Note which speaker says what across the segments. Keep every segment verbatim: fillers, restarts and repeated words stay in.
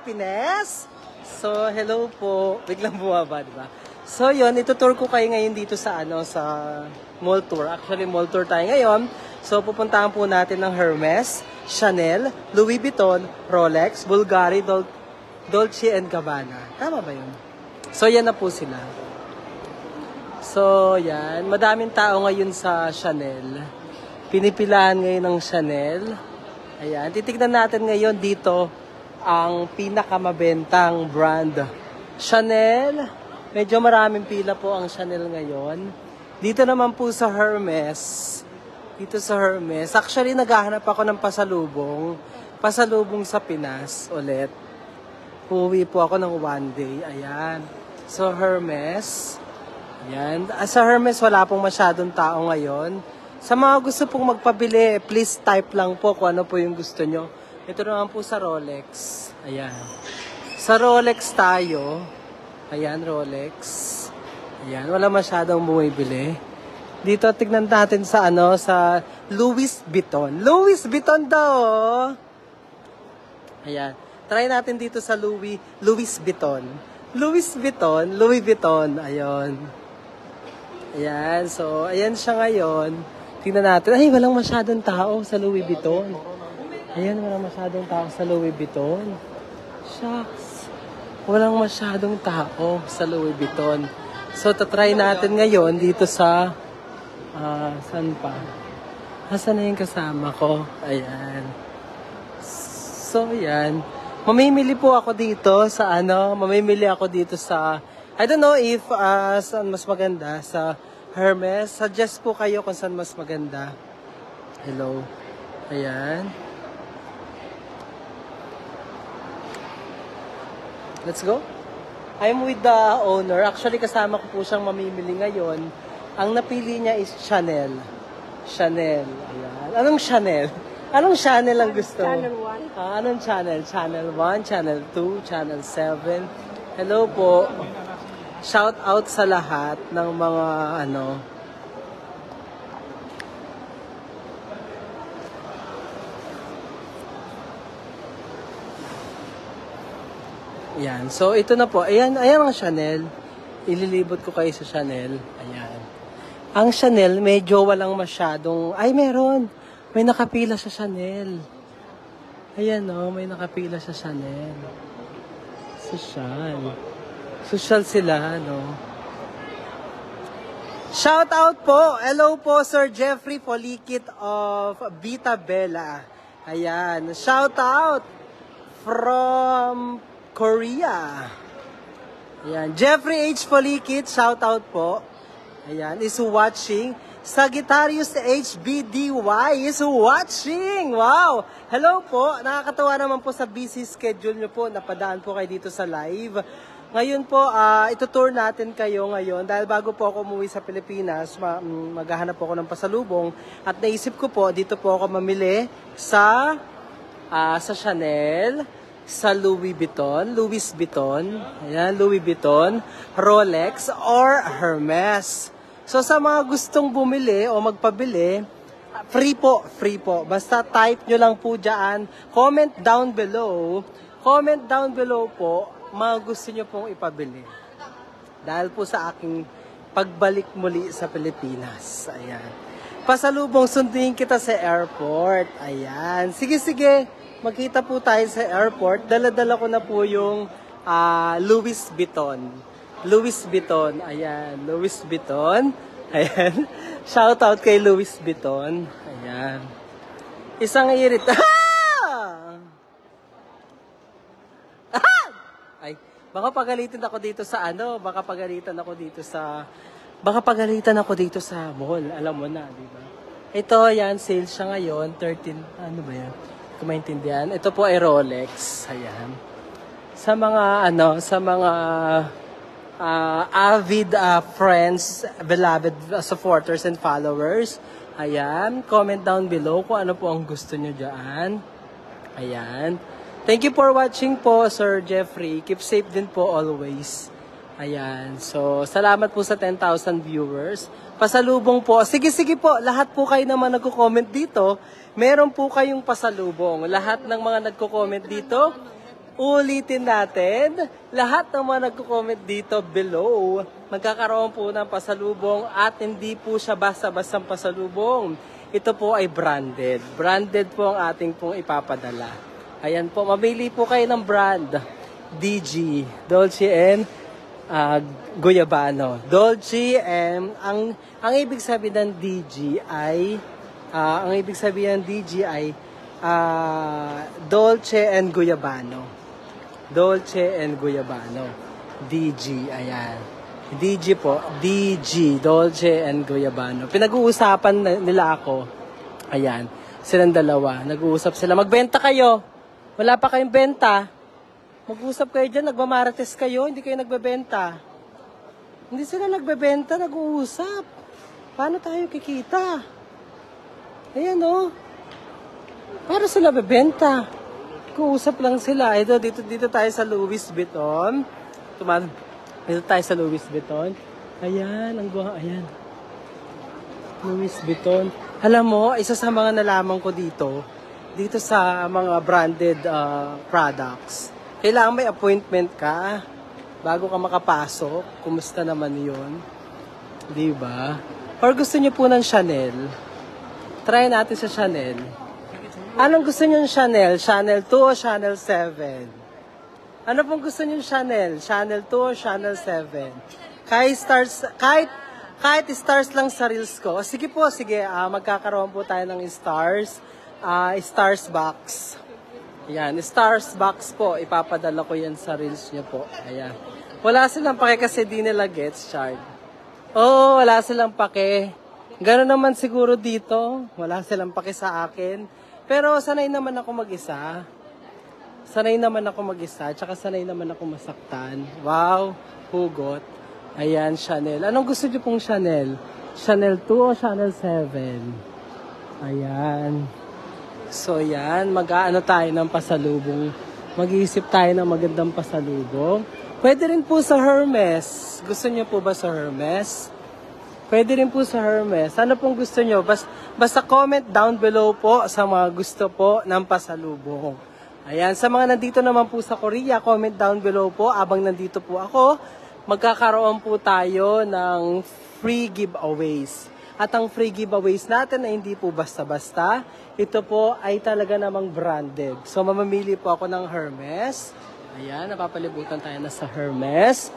Speaker 1: happiness. So, hello po. Biglang bumaba, di ba? So, yun, itutour ko kayo ngayon dito sa, ano, sa mall tour. Actually, mall tour tayo ngayon. So, pupuntahan po natin ng Hermes, Chanel, Louis Vuitton, Rolex, Bulgari, Dol Dolce and Gabbana. Tama ba yun? So, yan na po sila. So, yan. Madaming tao ngayon sa Chanel. Pinipilahan ngayon ng Chanel. Ayan. Titignan natin ngayon dito ang pinakamabentang brand. Chanel. Medyo maraming pila po ang Chanel ngayon. Dito naman po sa Hermes. Dito sa Hermes. Actually, naghahanap ako ng pasalubong. Pasalubong sa Pinas ulit. Uuwi po ako ng one day. Ayan. So, Hermes. Ayan. Sa Hermes, wala pong masyadong tao ngayon. Sa mga gusto pong magpabili, please type lang po kung ano po yung gusto nyo. Ito naman po sa Rolex. Ayan. Sa Rolex tayo. Ayan, Rolex. Ayan, wala masyadong bumibili. Dito, tignan natin sa ano, sa Louis Vuitton. Louis Vuitton daw! Ayan. Try natin dito sa Louis, Louis Vuitton. Louis Vuitton, Louis Vuitton. Ayan. Ayan, so, ayan siya ngayon. Tingnan natin. Ay, walang masyadong tao sa Louis Vuitton. Ayan, walang masyadong tao sa Louis Vuitton. Shucks. Walang masyadong tao sa Louis Vuitton. So, tatry natin ngayon dito sa... Uh, saan pa? Nasaan na yung kasama ko? Ayan. So, ayan. Mamimili po ako dito sa ano, mamimili ako dito sa... I don't know if uh, saan mas maganda. Sa Hermes. Suggest po kayo kung saan mas maganda. Hello. Ayan. Let's go. I'm with the owner. Actually, kasama ko po siyang mamimili ngayon. Ang napili niya is Chanel. Chanel. Ayan. Anong Chanel? Anong Chanel ang gusto?
Speaker 2: Channel one.
Speaker 1: Ah, anong channel? Channel one, Channel two, Channel seven. Hello po. Shout out sa lahat ng mga ano. Ayan. So, ito na po. Ayan, ayan ang Chanel. Ililibot ko kayo sa Chanel. Ayan. Ang Chanel, medyo walang masyadong... Ay, meron. May nakapila sa Chanel. Ayan, no. May nakapila sa Chanel. Social. Social sila, no. Shout out po. Hello po, Sir Jeffrey Polikit of Vita Bella. Ayan. Shout out from Korea. Ayan. Jeffrey H. Polikit, shout out po. Ayan, is watching. Sagittarius H B D Y is watching. Wow! Hello po. Nakakatawa naman po sa busy schedule nyo po. Napadaan po kayo dito sa live. Ngayon po, uh, itutour natin kayo ngayon. Dahil bago po ako umuwi sa Pilipinas, ma maghahanap po ako ng pasalubong. At naisip ko po, dito po ako mamili sa, uh, sa Chanel, sa Louis Vuitton, Louis Vuitton, ayan, Louis Vuitton, Rolex, or Hermes. So, sa mga gustong bumili o magpabili, free po, free po. Basta type nyo lang po dyan. Comment down below. Comment down below po, mga gusto nyo pong ipabili. Dahil po sa aking pagbalik muli sa Pilipinas. Ayan. Pasalubong, sundin kita sa airport. Ayan. Sige, sige. Magkita po tayo sa airport. Dala-dala ko na po yung uh, Louis Vuitton. Louis Vuitton. Ayan. Louis Vuitton. Ayan. Shout out kay Louis Vuitton. Ayan. Isang irit. Ah! Ah! Ay, baka pagalitan ako dito sa ano, baka pagalitan ako dito sa baka pagalitan ako dito sa mall. Alam mo na, di ba? Ito, yan, sale siya ngayon, thirteen, ano ba yan? Kung maintindihan. Ito po ay Rolex. Ayan. Sa mga, ano, sa mga uh, avid uh, friends, beloved uh, supporters and followers, ayan. Comment down below kung ano po ang gusto nyo dyan. Ayan. Thank you for watching po, Sir Jeffrey. Keep safe din po always. Ayan. So, salamat po sa ten thousand viewers. Pasalubong po. Sige, sige po. Lahat po kayo naman nagko-comment dito. Meron po kayong pasalubong. Lahat ng mga nagko-comment dito, Ulitin natin, lahat ng mga nagko-comment dito below, magkakaroon po ng pasalubong at hindi po siya basta-bastang pasalubong. Ito po ay branded. Branded po ang ating pong ipapadala. Ayan po, mamili po kayo ng brand. D G, Dolce and uh, Guyabano. Dolce and, ang, ang ibig sabihin ng D G ay, uh, ang ibig sabihin ng D G ay uh, Dolce and Guyabano. Dolce and Guyabano. D G, ayan. D G po, D G, Dolce and Guyabano. Pinag-uusapan nila ako. Ayan, silang dalawa. Nag-uusap sila. Magbenta kayo. Wala pa kayong benta. Mag-usap kayo dyan, nagmamarates kayo, hindi kayo nagbebenta. Hindi sila nagbebenta, nag-uusap. Paano tayo kikita? Ayan o. Oh. Paano sila bebenta? Nag-uusap lang sila. Ito, dito, dito tayo sa Louis Vuitton. Tuman, dito tayo sa Louis Vuitton. Ayan, ang guha, ayan. Louis Vuitton. Alam mo, isa sa mga nalaman ko dito, dito sa mga branded uh, products, kailangan may appointment ka bago ka makapasok. Kumusta naman yun? Di ba? Or gusto niyo po ng Chanel? Try natin sa Chanel. Anong gusto niyo ng Chanel? Chanel two o Chanel seven? Ano pong gusto niyo ng Chanel? Chanel two o Chanel seven? Kahit stars, kahit, kahit stars lang sa reels ko. Sige po, sige. Uh, magkakaroon po tayo ng stars. Uh, stars box. Ayan, stars box po. Ipapadala ko yan sa reels niyo po. Ayan. Wala silang pake kasi di nila gets charge. Oo, wala silang pake. Gano'n naman siguro dito. Wala silang pake sa akin. Pero sanay naman ako mag-isa. Sanay naman ako mag-isa. Tsaka sanay naman ako masaktan. Wow, hugot. Ayan, Chanel. Anong gusto niyo pong Chanel? Chanel two o Chanel seven? Ayan. So yan, mag-aano tayo ng pasalubong. Mag-iisip tayo ng magandang pasalubong. Pwede rin po sa Hermes. Gusto niyo po ba sa Hermes? Pwede rin po sa Hermes. Ano pong gusto niyo? Basta, basta comment down below po sa mga gusto po ng pasalubong. Ayan, sa mga nandito naman po sa Korea, comment down below po. Abang nandito po ako, magkakaroon po tayo ng free giveaways. At ang free giveaways natin ay hindi po basta-basta. Ito po ay talaga namang branded. So, mamamili po ako ng Hermes. Ayan, napapalibutan tayo na sa Hermes.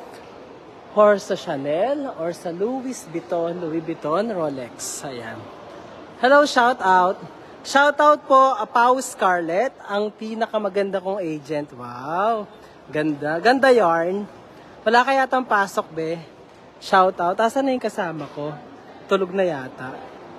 Speaker 1: Or sa Chanel. Or sa Louis Vuitton, Louis Vuitton, Rolex. Ayan. Hello, shout out. Shout out po, a Pau Scarlett, ang pinakamaganda kong agent. Wow. Ganda. Ganda yarn. Wala kaya tang pasok, be. Shout out. Asan na yung kasama ko? Tulog na yata.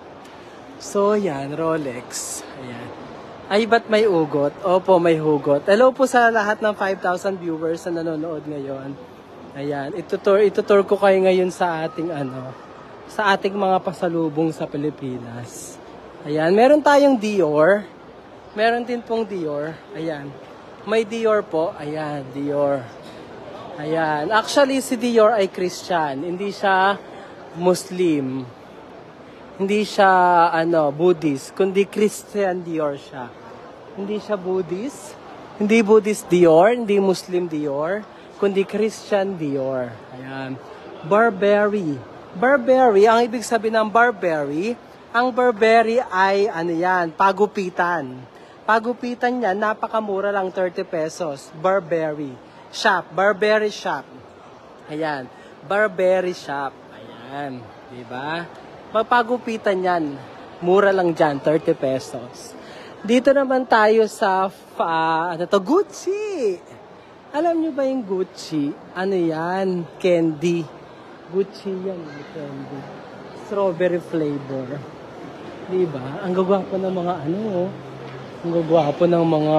Speaker 1: So, yan. Rolex. Ayan. Ay, ba't may ugot? Opo, may hugot. Hello po sa lahat ng five thousand viewers na nanonood ngayon. Ayan. Itutur, itutur ko kayo ngayon sa ating ano, sa ating mga pasalubong sa Pilipinas. Ayan. Meron tayong Dior. Meron din pong Dior. Ayan. May Dior po. Ayan. Dior. Ayan. Actually, si Dior ay Christian. Hindi siya Muslim. Hindi siya, ano, Buddhist. Kundi Christian Dior siya. Hindi siya Buddhist. Hindi Buddhist Dior. Hindi Muslim Dior. Kundi Christian Dior. Ayan. Burberry. Burberry, ang ibig sabihin ng Burberry, ang Burberry ay, ano yan, pagupitan. Pagupitan niya, napakamura lang, thirty pesos. Burberry. Shop. Burberry shop. Ayan. Burberry shop. Ayan. Diba? Mapagupitan yan. Mura lang dyan, thirty pesos. Dito naman tayo sa, uh, ano to, Gucci. Alam nyo ba yung Gucci? Ano yan? Candy. Gucci yan, candy. Strawberry flavor. Diba? Ang gagwapo ng mga ano, ang gagwapo ng mga,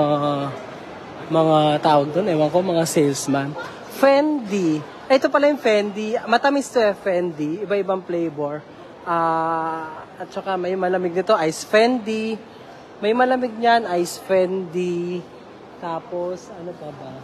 Speaker 1: mga tawag doon, ewan ko, mga salesman. Fendi. Ito pala yung Fendi. Matamis to eh, Fendi. Iba-ibang flavor. Uh, at saka may malamig nito, Ice Fendi. May malamig niyan, Ice Fendi. Tapos, ano pa ba?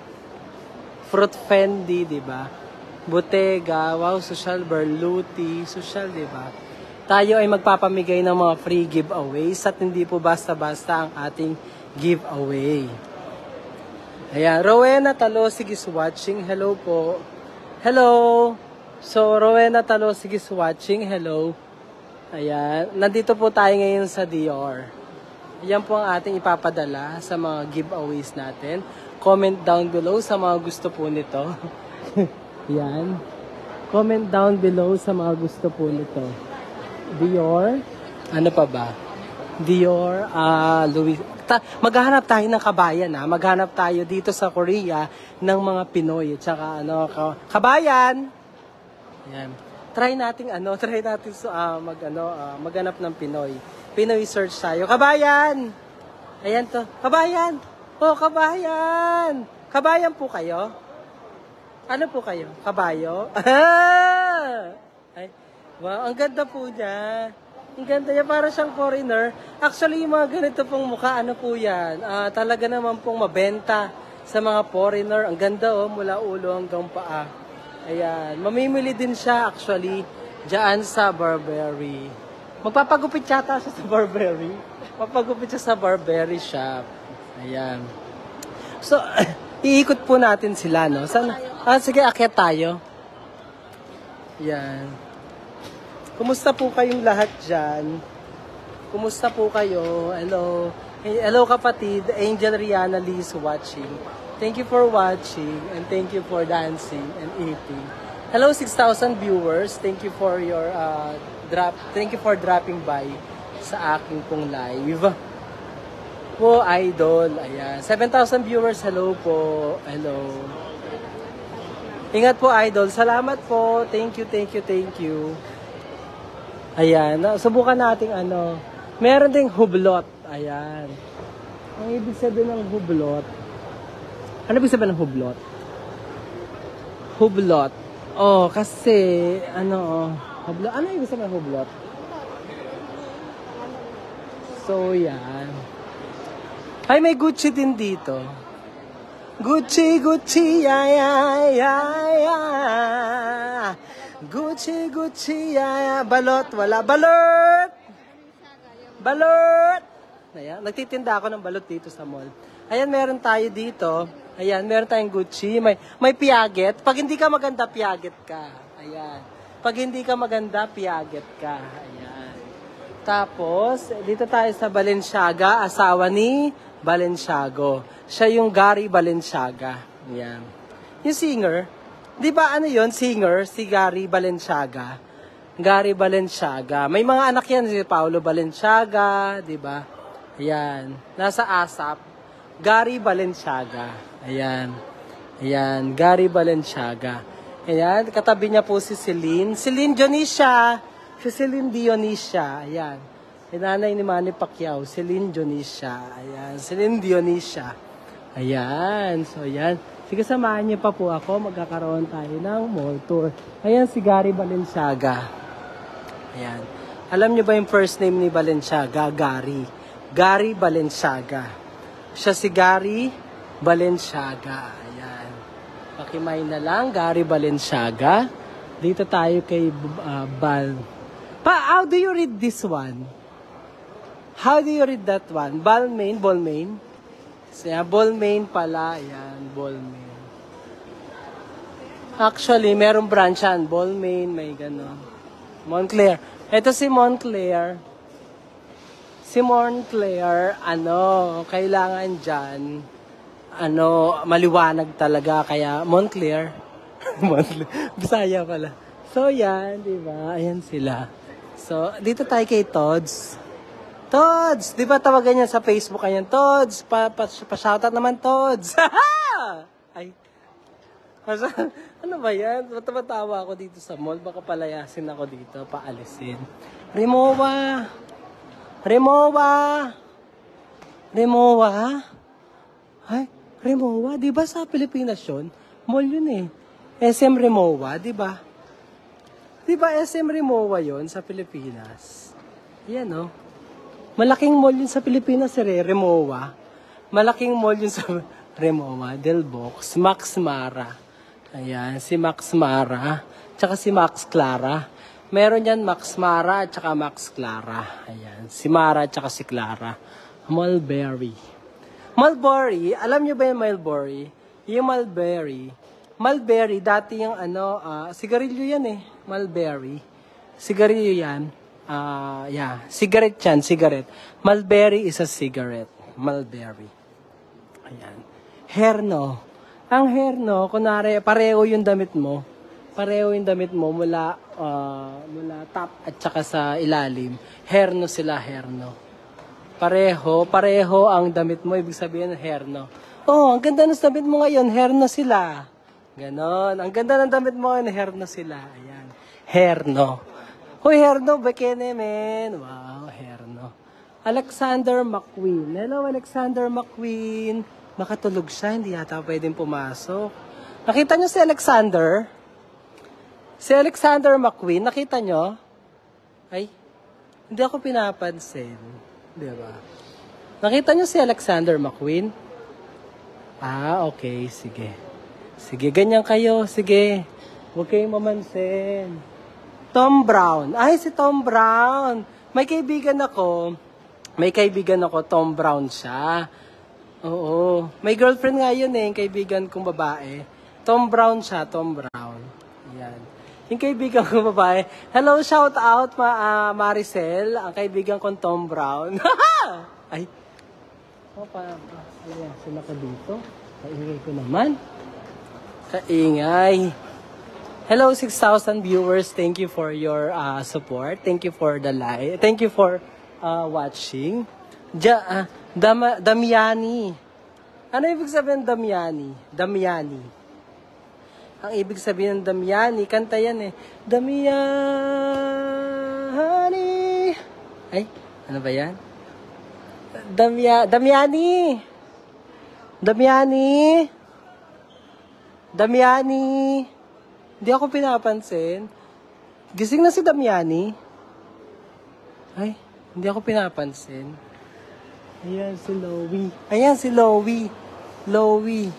Speaker 1: Fruit Fendi, di ba? Bottega, wow, social, Berluti, social, di ba? Tayo ay magpapamigay ng mga free giveaways at hindi po basta-basta ang ating giveaway. Ayan, Rowena Talosig is watching. Hello po. Hello. So, Rowena Talosig is watching. Hello. Ayan, nandito po tayo ngayon sa Dior. Yan po ang ating ipapadala sa mga giveaways natin. Comment down below sa mga gusto po nito. Yan. Comment down below sa mga gusto po nito. Dior. Ano pa ba? Dior, ah, uh, Louis. Ta- maghahanap tayo ng kabayan, ha? Maghanap tayo dito sa Korea ng mga Pinoy. Tsaka, ano, ka- kabayan! Ayan. Try nating, ano, try natin uh, mag, ano, uh, maghanap ng Pinoy. Pinoy search tayo. Kabayan! Ayan to. Kabayan! Oh, kabayan! Kabayan po kayo? Ano po kayo? Kabayo? Ay, wow, ang ganda po niya. Ang ganda niya, para siyang foreigner. Actually, yung mga ganito pong mukha, ano po yan? Uh, talaga naman pong mabenta sa mga foreigner. Ang ganda, oh, mula ulo hanggang paa. Ayan. Mamimili din siya, actually, dyan sa Burberry. Magpapagupit yata siya sa Burberry. Magpapagupit siya sa Burberry shop. Ayan. So, iikot po natin sila, no? Saan? Ah, sige, akyat tayo. Ayan. Kumusta po kayong lahat dyan? Kumusta po kayo? Hello. Hello kapatid. Angel Rihanna Lee is watching. Thank you for watching and thank you for dancing and eating. Hello six thousand viewers. Thank you for your uh, drop. Thank you for dropping by sa aking pong live. Po, idol. Ayan. seven thousand viewers. Hello po. Hello. Ingat po, idol. Salamat po. Thank you, thank you, thank you. Ayan, subukan nating ano, meron ding hublot. Ayan. Ang ibig sabihin ng hublot, ano ibig sabihin ng hublot? Hublot. Oh, kasi, ano, hublot. Ano ibig sabihin ng hublot? So, yan. Ay, may Gucci din dito. Gucci, Gucci, yeah, yeah, yeah, yeah. Gucci, Gucci, yeah, balot, wala, balot! Balot! Ayan, nagtitinda ako ng balot dito sa mall. Ayan, meron tayo dito. Ayan, meron tayong Gucci. May, may Piaget. Pag hindi ka maganda, Piaget ka. Ayan. Pag hindi ka maganda, Piaget ka. Ayan. Tapos, dito tayo sa Balenciaga, asawa ni Balenciago. Siya yung Gary Balenciaga. Ayan. Yung singer, di ba ano yon singer, si Gary Balenciaga. Gary Balenciaga. May mga anak yan, si Paolo Balenciaga, di ba? Ayan. Nasa ASAP. Gary Balenciaga. Ayan. Ayan. Gary Balenciaga. Ayan. Katabi niya po si Celine. Celine Dionisio. Si Celine Dionisio. Ayan. Inanay ni Manny Pacquiao. Celine Dionisio. Ayan. Celine Dionisio. Ayan. So, ayan. Sige, samahan niyo pa po ako. Magkakaroon tayo ng mall tour. Ayan si Gary Balenciaga. Ayan. Alam niyo ba yung first name ni Balenciaga? Gary. Gary Balenciaga. Siya si Gary Balenciaga. Ayan. Pakimay na lang. Gary Balenciaga. Dito tayo kay uh, Bal. Pa, how do you read this one? How do you read that one? Balmain? Balmain? So, yeah, Balmain pala. Ayan, Balmain. Actually, merong branch yan. Balmain, may gano'n. Moncler. Ito si Moncler. Si Moncler, ano, kailangan dyan, ano, maliwanag talaga. Kaya, Moncler. Moncler. Bisaya pala. So, yan, di ba? Ayan sila. So, dito tayo kay Tods. Tods! Di ba tawagan niya sa Facebook? Ayan, Tods! Pa, pa, pa shoutout naman, Tods! Ay. Ano ba yan? Matawa ako dito sa mall. Baka palayasin ako dito. Paalisin. Rimowa! Rimowa! Rimowa? Ay, Rimowa? Di ba sa Pilipinas yun? Mall yun eh. S M Rimowa, di ba? Di ba S M Rimowa yun sa Pilipinas? Yan, no? Malaking mall yun sa Pilipinas, eh, Rimowa. Malaking mall yun sa Rimowa, Delbox, Max Mara. Ayan, si Max Mara, tsaka si Max Clara. Meron yan Max Mara, tsaka Max Clara. Ayan, si Mara, tsaka si Clara. Mulberry. Mulberry, alam nyo ba yung mulberry? Yung mulberry. Mulberry, dati yung ano, uh, sigarilyo yan eh. Mulberry. Sigarilyo yan. Uh, yeah, cigarette yan, cigarette. Mulberry is a cigarette. Mulberry. Ayan. Herno. Ang herno, kunwari, pareho yung damit mo. Pareho yung damit mo mula, uh, mula top at saka sa ilalim. Herno sila, herno. Pareho, pareho ang damit mo, ibig sabihin herno. Oh, ang ganda ng damit mo ngayon, herno sila. Ganon. Ang ganda ng damit mo ngayon, herno sila. Ayan. Herno. Hoy, herno, bakene, men. Wow, herno. Alexander McQueen. Hello, Alexander McQueen. Makatulog siya, hindi yata pwedeng pumasok. Nakita niyo si Alexander? Si Alexander McQueen, nakita niyo? Ay, hindi ako pinapansin. Diba? Nakita niyo si Alexander McQueen? Ah, okay. Sige. Sige, ganyan kayo. Sige. Huwag kayong mamansin. Tom Brown. Ay, si Tom Brown. May kaibigan ako. May kaibigan ako, Tom Brown siya. Oo. May girlfriend nga yun eh, yung kaibigan kong babae. Tom Brown siya, Tom Brown. Yan. Yung kaibigan kong babae. Hello, shout out ma uh, Maricel, ang kaibigan kong Tom Brown. Ay. O, pa, ano yan, sila ka dito? Kaingay ko naman. Kaingay. Hello, six thousand viewers. Thank you for your uh, support. Thank you for the live. Thank you for uh, watching. Ja, uh, Dam Damiani. Ano ibig sabihin Damiani? Damiani. Ang ibig sabihin ng Damiani, kanta yan eh. Damiani. Ay, ano ba yan? Damia, Damiani. Damiani. Damiani. Hindi ako pinapansin. Gising na si Damiani. Ay, hindi ako pinapansin. Ayan si Lowy. Ayan si Lowy. Lowy.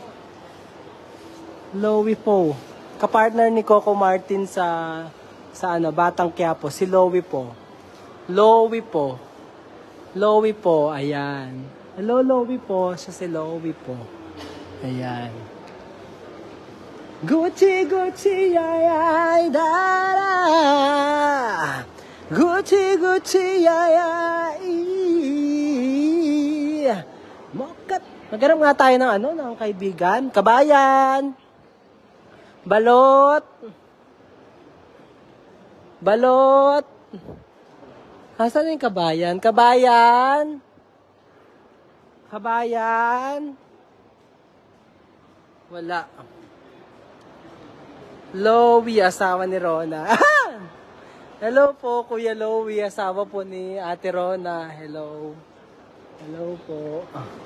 Speaker 1: Lowy po. Kapartner ni Coco Martin sa sa ano, Batang Quiapo. Si Lowy po. Lowy po. Lowy po. Ayan. Hello, Lowy po. Siya si Lowy po. Ayan. Gucci, Gucci, ay, ay, dara. Gucci, Gucci, ay, ay. Mokat. Maghanap nga tayo ng ano, ng kaibigan. Kabayan. Balot. Balot. Asan yung kabayan? Kabayan. Kabayan. Wala. Lowy, asawa ni Rona. Hello po, Kuya Lowy, asawa po ni Ate Rona. Hello. Hello po.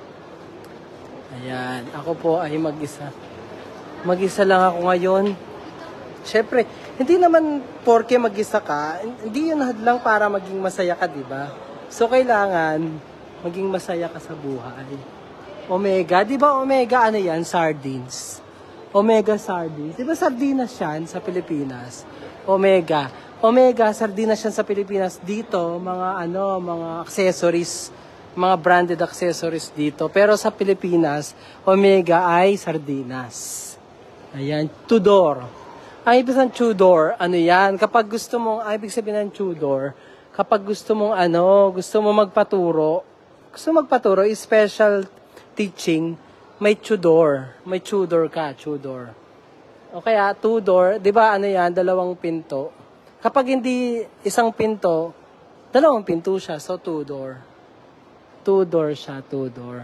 Speaker 1: Ayan, ako po ay mag-isa. Mag-isa lang ako ngayon. Siyempre, hindi naman porke mag-isa ka, hindi yun hadlang para maging masaya ka, di ba? So, kailangan maging masaya ka sa buhay. Omega, di ba Omega, ano yan? Sardines. Omega sardines. Di ba sardinas yan sa Pilipinas? Omega. Omega, sardinas yan sa Pilipinas. Dito, mga ano, mga accessories, mga branded accessories dito. Pero sa Pilipinas, Omega ay sardinas. Ayan, Tudor. Ang ibig sabihin ng Tudor, ano yan? Kapag gusto mong, ang ibig sabihin ng Tudor, kapag gusto mong ano, gusto mong magpaturo, gusto mong magpaturo, special teaching, may Tudor. May Tudor ka, Tudor. O kaya, Tudor, di ba ano yan, dalawang pinto. Kapag hindi isang pinto, dalawang pinto siya, so Tudor. Tudor siya, Tudor.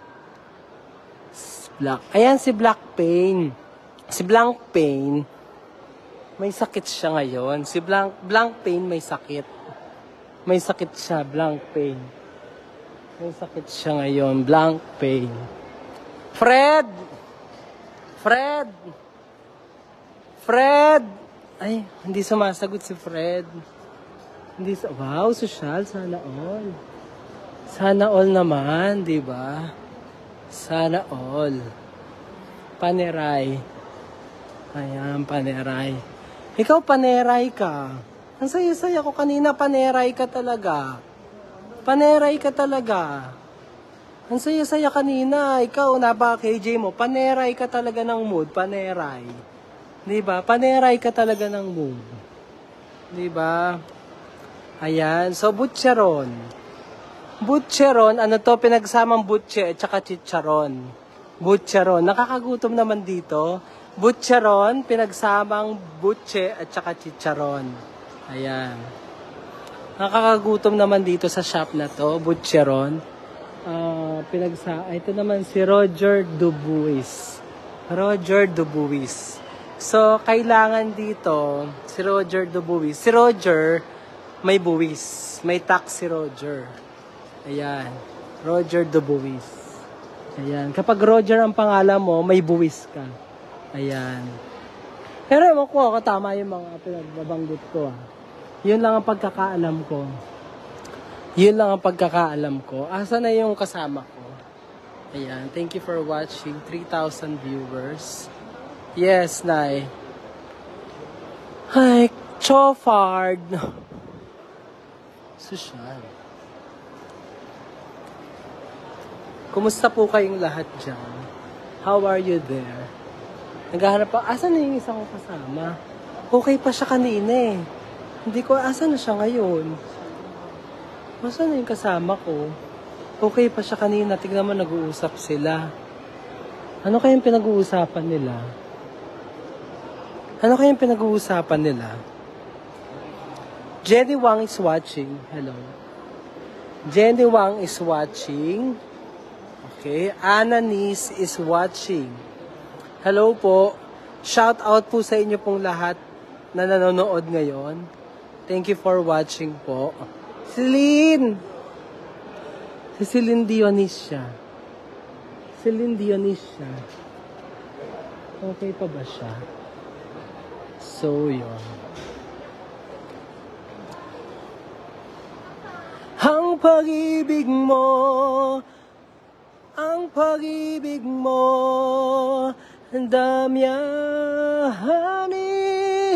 Speaker 1: Black. Ayan si Black Pain. Si Blank Pain, may sakit siya ngayon. Si Blank, Blank Pain may sakit. May sakit siya, Blank Pain. May sakit siya ngayon, Blank Pain. Fred! Fred! Fred! Ay, hindi sumasagot si Fred. Hindi sa wow, social, sana all. Sana all naman, di ba? Sana all. Paneray. Ayan, paneray. Ikaw, paneray ka. Ang saya-saya ko kanina, paneray ka talaga. Paneray ka talaga. Ang saya-saya kanina. Ikaw, napaka-K J mo. Paneray ka talaga ng mood. Paneray. Diba? Paneray ka talaga ng mood. Diba? Ayan. So, butcheron. Butcheron, ano to? Pinagsamang butche at saka chicharon. Butcheron. Nakakagutom naman dito. Butcheron, pinagsamang butche at saka chicharon. Ayan. Nakakagutom naman dito sa shop na to. Butcheron. Uh, pinagsa ito naman si Roger Dubuis. Roger Dubuis. So, kailangan dito si Roger Dubuis. Si Roger may buwis. May tax si Roger. Ayan. Roger Dubuis. Ayan. Kapag Roger ang pangalan mo, may buwis ka. Ayan. Pero ewan ko, ako tama yung mga pinagbabanggit ko. Ah. Yun lang ang pagkakaalam ko. Yun lang ang pagkakaalam ko. Asa na yung kasama ko? Ayan. Thank you for watching. three thousand viewers. Yes, Nay. Hi, Chofard. Social. Kumusta po kayong lahat dyan? How are you there? Naghahanap pa. Asa na yung isa kong kasama? Okay pa siya kanina eh. Hindi ko, asa na siya ngayon? Masa na yung kasama ko? Okay pa siya kanina. Tignan mo, nag-uusap sila. Ano kayang pinag-uusapan nila? Ano kayang pinag-uusapan nila? Jenny Wang is watching. Hello. Jenny Wang is watching. Okay. Ananis is watching. Hello po. Shout out po sa inyo pong lahat na nanonood ngayon. Thank you for watching po. Celine! Si Celine Dionisia. Celine Dionisia. Okay pa ba siya? So, yun. Ang pag-ibig mo, ang pag-ibig mo, ang damyani.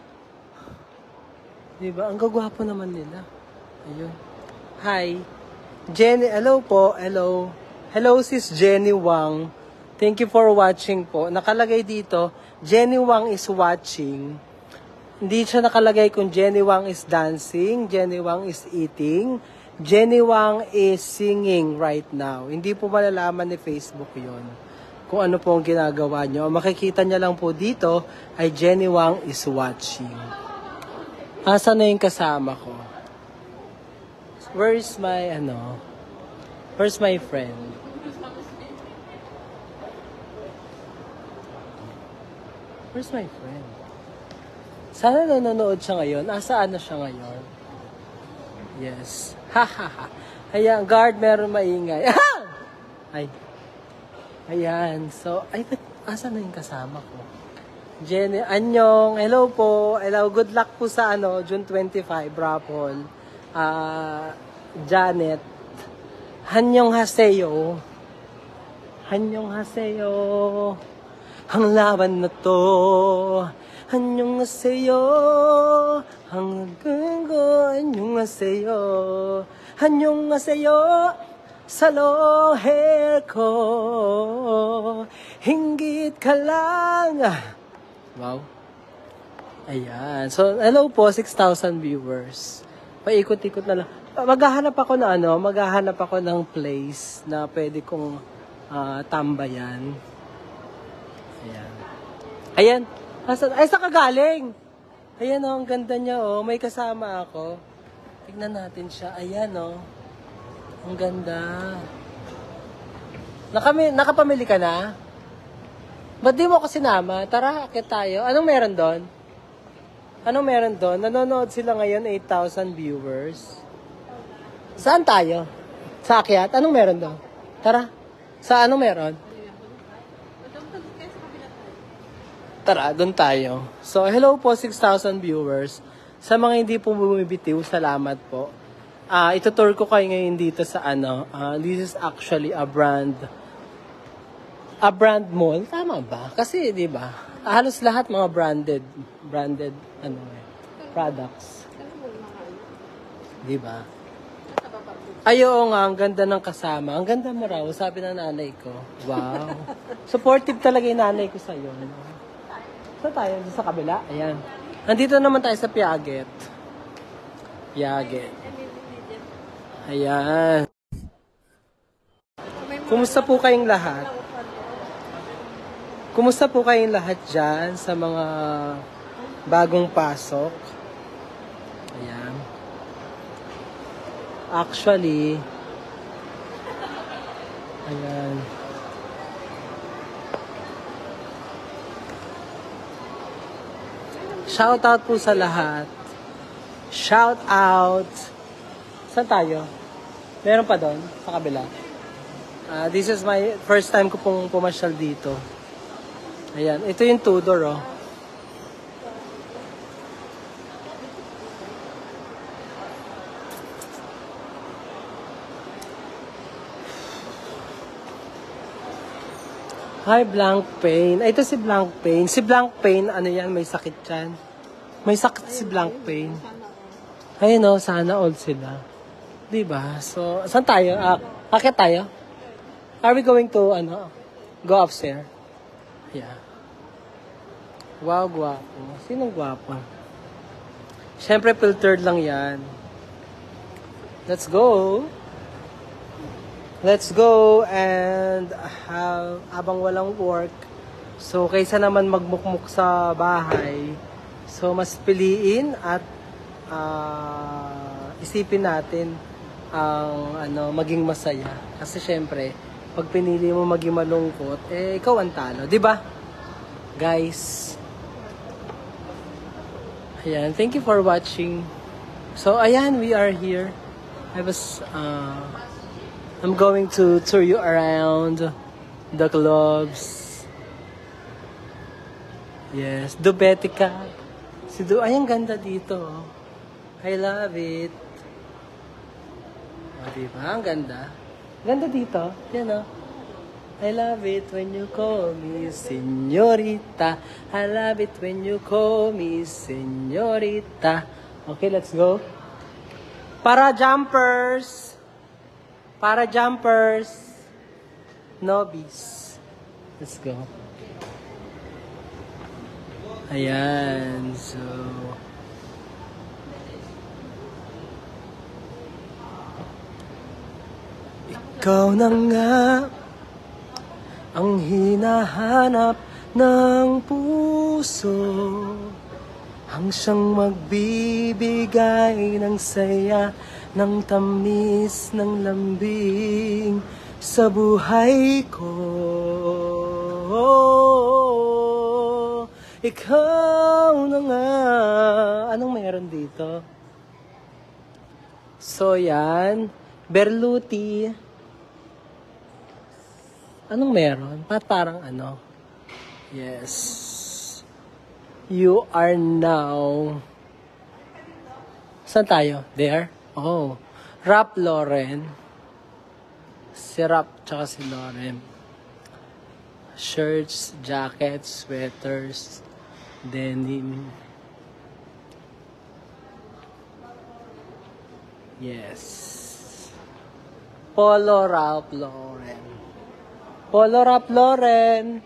Speaker 1: Diba? Ang gagwapo naman nila. Ayun. Hi. Jenny, hello po. Hello. Hello sis Jenny Wang. Thank you for watching po. Nakalagay dito, Jenny Wang is watching. Hindi siya nakalagay kung Jenny Wang is dancing, Jenny Wang is eating, Jenny Wang is singing right now. Hindi po malalaman ni Facebook yon kung ano po ang ginagawa nyo. Makikita niya lang po dito ay Jenny Wang is watching. Asa na yung kasama ko? Where's my, ano? Where's my friend? Where's my friend? Sana nanonood siya ngayon. Asaan na siya ngayon? Yes. Ha ha ha. Ayan, guard, meron maingay. Ay. Ayan. So, ay, asan na yung kasama ko? Jenny, anyong. Hello po. Hello. Good luck po sa ano, June twenty-five, raffle. Ah, uh, Janet. Hanyong haseyo. Hanyong haseyo. Ang laban na to. Hanyong haseyo. Hanggang ko. Hanyong haseyo. Hanyong haseyo. Sa long hair ko. Hinggit ka lang. Wow. Ayan. So, hello po, six thousand viewers. Paikot-ikot na lang. Maghahanap ako na ano, maghahanap ako ng place na pwede kong uh, tambayan. Ayan. Ayan. Asa, ay, saan ka galing? Ayan o, oh, ang ganda niya o. Oh. May kasama ako. Tignan natin siya. Ayan o. Oh. Ang ganda. Nakami, nakapamili ka na? Ba't di mo ako sinama? Tara, akit tayo. Anong meron doon? Anong meron doon? Nanonood sila ngayon, eight thousand viewers. Saan tayo? Sa akyat? Anong meron doon? Tara. Sa anong meron? Tara, doon tayo. So, hello po, six thousand viewers. Sa mga hindi po bumibitiw, salamat po. Uh, itutour ko kayo ngayon dito sa ano. Uh, this is actually a brand. A brand mall. Tama ba? Kasi, di ba? Halos lahat mga branded. Branded, ano eh, products. Di ba? Ay, oo nga, ang ganda ng kasama. Ang ganda mo raw, sabi ng nanay ko. Wow. Supportive talaga yung nanay ko sa'yo. No? Saan tayo? Sa kabila? Ayan. Nandito naman tayo sa Piaget. Piaget. Ayan. Kumusta po kayong lahat? Kumusta po kayong lahat dyan sa mga bagong pasok? Ayan. Actually, ayan. Shout out po sa lahat. Shout out. Saan tayo? Meron pa doon, sa kabila. Uh, this is my first time ko pong pumasyal dito. Ayan, ito yung Tudor, oh. Hi, Blank Pain. Ay, ito si Blank Pain. Si Blank Pain, ano yan? May sakit yan. May sakit si Blank Pain. Ayun, no, sana all sila. Diba? So, saan tayo? Ah, akit tayo? Are we going to, ano, go upstairs? Yeah. Wow, guwapo. Sinong guwapo? Siyempre, filtered lang yan. Let's go. Let's go and have, habang walang work, so kaysa naman magmukmuk sa bahay, so mas piliin at uh, isipin natin ang ano maging masaya. Kasi syempre, pag pinili mo maging malungkot, eh ikaw ang talo, di ba? Guys. Ayan, thank you for watching. So ayan, we are here. I was uh, I'm going to tour you around the clubs. Yes, Dubetica. Si Du, ay, ang ganda dito. I love it. O, diba? Ang ganda. Ganda dito. Yan, o. I love it when you call me señorita. I love it when you call me señorita. Okay, let's go. Para jumpers. Para jumpers, nobbies. Let's go. Ayan, so... Ikaw na nga ang hinahanap ng puso, ang siyang magbibigay ng saya, ng tamis ng lambing sa buhay ko. Ikaw na nga. Anong meron dito? So yan, Berluti. Anong meron? Pat parang ano? Yes. You are now. Saan tayo? There? Oh, Ralph Lauren. Si Ralph tsaka si Lauren. Shirts, jackets, sweaters, denim. Yes. Polo Ralph Lauren. Polo Ralph Lauren.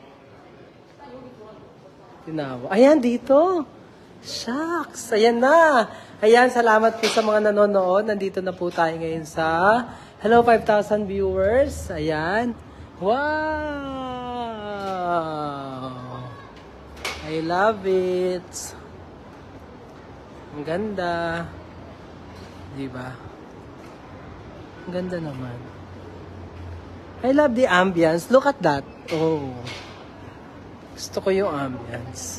Speaker 1: Tinawa. Ayan, dito. Shucks. Ayan na. Ayan, salamat po sa mga nanonood. Nandito na po tayo ngayon sa Hello five thousand viewers. Ayan. Wow! I love it. Ang ganda. Diba? Ang ganda naman. I love the ambience. Look at that. Oh. Gusto ko yung ambience.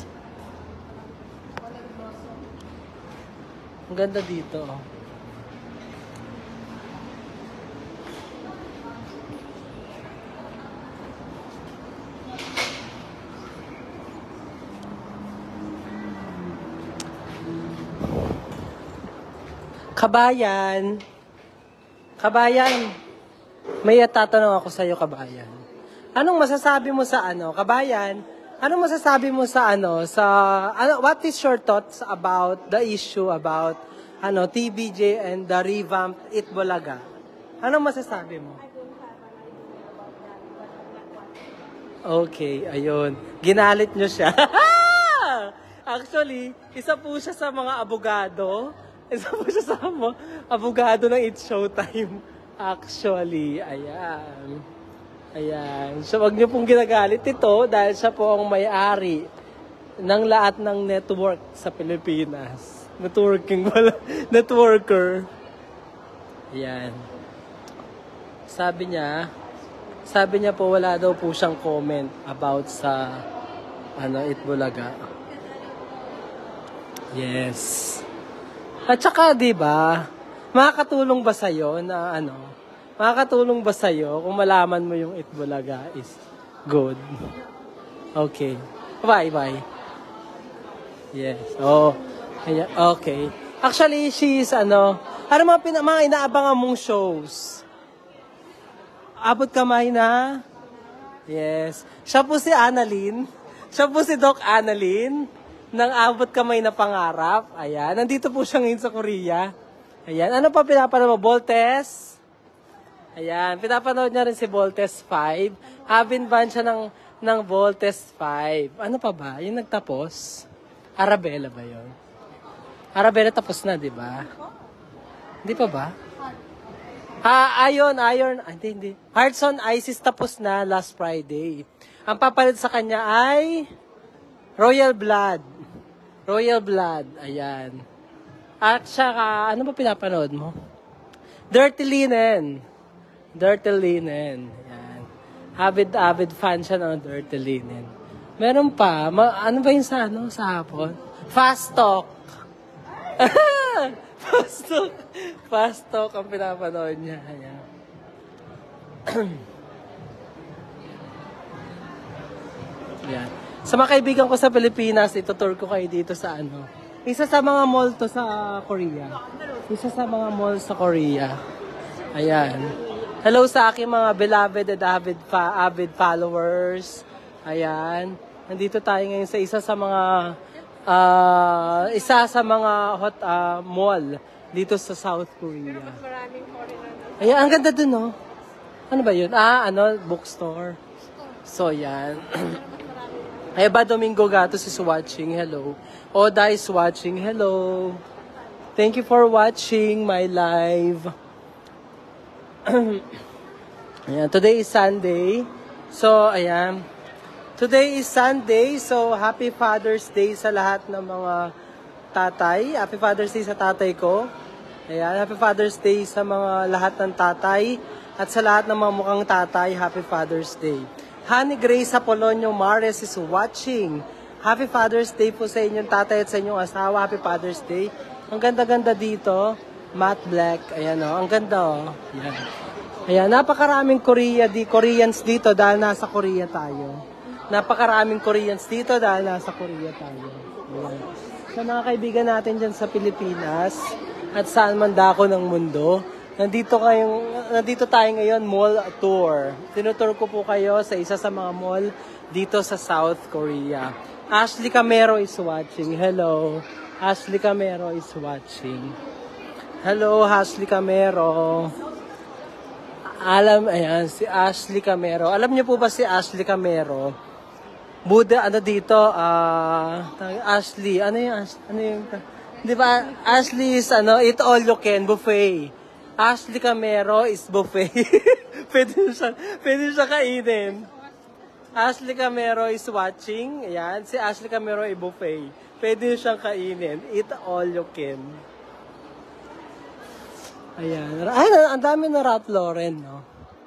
Speaker 1: Ang ganda dito. Kabayan. Kabayan. May tatanong ako sa iyo, kabayan. Anong masasabi mo sa ano, kabayan? Anong masasabi mo sa ano, sa ano, what is your thoughts about the issue about ano, T B J and the revamped Itbulaga? Anong masasabi mo? Okay, ayun. Ginalit nyo siya. Actually, isa po siya sa mga abogado. Isa po siya sa mga abogado ng It's Showtime. Actually, ayan. Ayan. So, wag niyo pong ginagalit ito dahil siya po ang may-ari ng lahat ng network sa Pilipinas. Networking wala. Networker. Ayan. Sabi niya, sabi niya po wala daw po siyang comment about sa ano, Itbulaga. Yes. At saka, di ba, makakatulong ba sa'yo na ano, makakatulong ba sa'yo kung malaman mo yung Itbulaga is good? Okay. Bye-bye. Yes. Oh. Okay. Actually, she is ano, ano mga, pina, mga inaabangan mong shows? Abot kamay na? Yes. Siya po si Annalyn. Siya po si Doc Annalyn ng Abot Kamay na Pangarap. Ayan. Nandito po siya ngayon sa Korea. Ayan. Ano pa pinapanood mo? Voltes? Ayan. Pinapanood niya rin si Voltes five. Habin ban siya ng, ng Voltes five. Ano pa ba? Yung nagtapos? Arabella ba yun? Arabella tapos na, di ba? Hindi pa ba? Ah, Iron, Iron, ah, hindi, hindi. Hearts on Isis tapos na last Friday. Ang papalit sa kanya ay Royal Blood. Royal Blood, ayan. At saka, ano ba pinapanood mo? Dirty Linen. Dirty Linen, ayan. Avid, avid fan siya ng Dirty Linen. Meron pa, ma, ano ba yung sa, ano, sa hapon? Fast Talk. Fast Talk. Fast Talk ang pinapanood niya. Ayan. Ayan. Sa mga kaibigan ko sa Pilipinas, itutour ko kayo dito sa ano. Isa sa mga mall to sa Korea. Isa sa mga mall sa Korea. Ayan. Hello sa aking mga beloved and avid, fa- avid followers. Ayan. Nandito tayo ngayon sa isa sa mga uh, isa sa mga hot uh, mall dito sa South Korea. Ayan, ang ganda dun, no? Ano ba yun? Ah, ano? Bookstore. So, yan. Eva Domingo Gatos is watching. Hello. Oda is watching. Hello. Thank you for watching my live. Ayan, today is Sunday. So, ayan. Today is Sunday. So, happy Father's Day sa lahat ng mga tatay. Happy Father's Day sa tatay ko. Ayan, happy Father's Day sa mga lahat ng tatay. At sa lahat ng mga mukhang tatay, happy Father's Day. Honey Grace Apolonio Mares is watching. Happy Father's Day po sa inyong tatay at sa inyong asawa. Happy Father's Day. Ang ganda-ganda dito. Matte black. Ayan o. Ang ganda o. Ayan. Ayan. Napakaraming Korea di Koreans dito dahil nasa Korea tayo. Napakaraming Koreans dito dahil nasa Korea tayo. Ayan. Sa mga kaibigan natin dyan sa Pilipinas at saan man dako ng mundo, Nandito kayong nandito tayo ngayon mall tour. Tinutour ko po kayo sa isa sa mga mall dito sa South Korea. Ashley Camero is watching. Hello. Ashley Camero is watching. Hello, Ashley Camero. Alam, ayan, si Ashley Camero. Alam niyo po ba si Ashley Camero? Buda, ano dito? Ah, uh, Ashley. Ano yung, ano yung, di ba? Ashley is, ano, eat all you can, buffet. Ashley Camero is buffet. Pwede siya, pwede siya kainin. Ashley Camero is watching. Ayan, si Ashley Camero ay buffet. Pwede siyang kainin. Eat all you can. Ayan. Ay, ang dami na Ralph Lauren, no?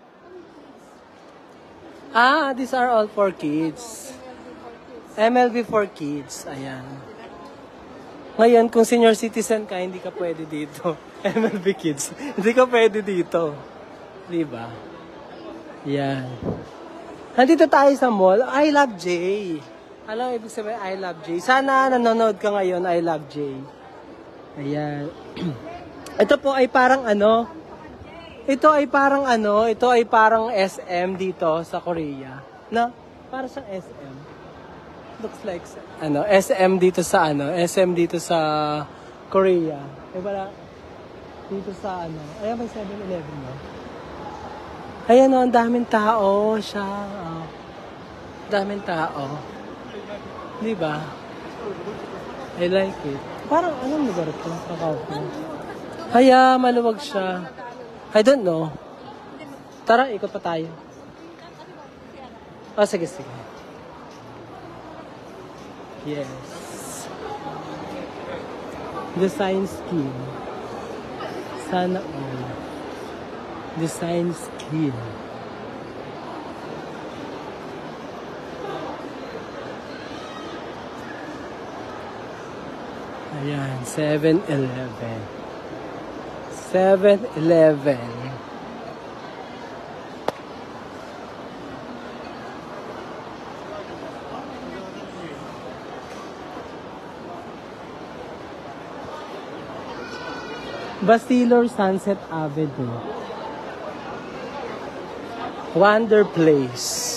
Speaker 1: Ah, these are all for kids. M L B for kids. Ayan. Ngayon, kung senior citizen ka, hindi ka pwede dito. M L B Kids. Hindi ka pwede dito. Diba? Yan. Nandito tayo sa mall. I Love J. Alam, ibig sabihin, I Love J. Sana nanonood ka ngayon, I Love J. Ayan. Ito po ay parang ano, ito ay parang ano, ito ay parang S M dito sa Korea. No? Para siyang S M. Looks like, ano, S M dito sa ano, S M dito sa Korea. Eh, wala, dito sa ano, ayan may seven eleven mo. Ayan o, ang daming tao siya. Oh. Daming tao. Di ba? I like it. Parang anong lugar ito? Kakaupo. Haya, maluwag siya. I don't know. Tara, ikot pa tayo. Oh, sige, sige. Yes. Design scheme. Sana all. Design scheme. Ayan, seven eleven. seven eleven. Bastillor Sunset Avenue. Wonder Place.